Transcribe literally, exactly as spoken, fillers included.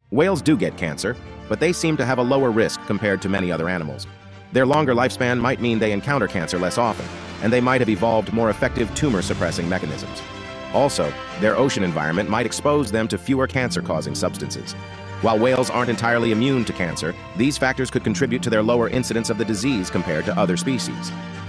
Whales do get cancer, but they seem to have a lower risk compared to many other animals. Their longer lifespan might mean they encounter cancer less often, and they might have evolved more effective tumor-suppressing mechanisms. Also, their ocean environment might expose them to fewer cancer-causing substances. While whales aren't entirely immune to cancer, these factors could contribute to their lower incidence of the disease compared to other species.